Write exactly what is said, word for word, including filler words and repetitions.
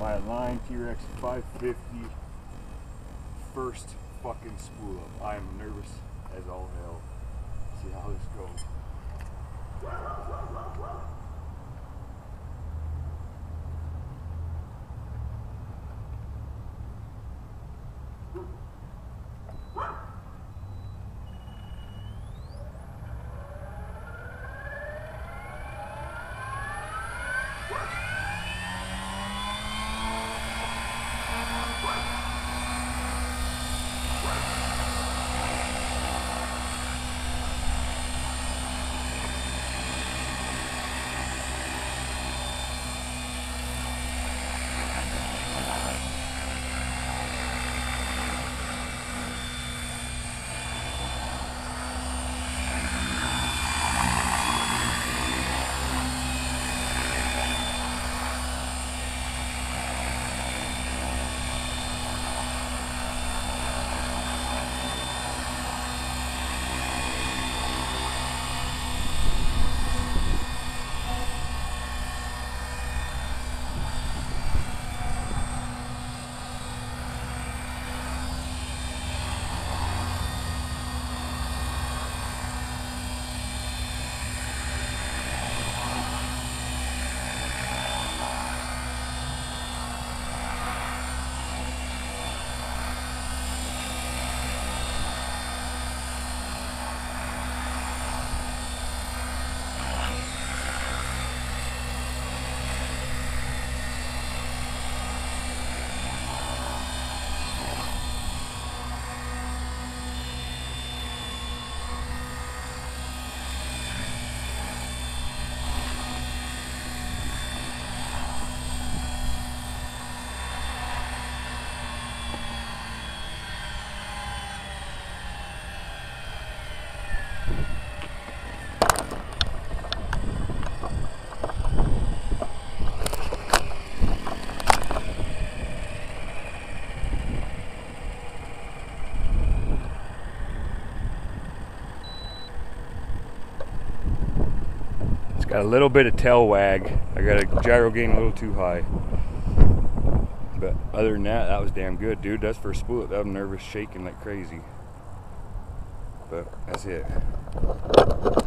my line Trex five fifty first fucking spool up. I am nervous as all hell. See how this goes. Got a little bit of tail wag. I got a gyro gain a little too high. But other than that, that was damn good, dude. That's for a spool. That I'm nervous, shaking like crazy. But that's it.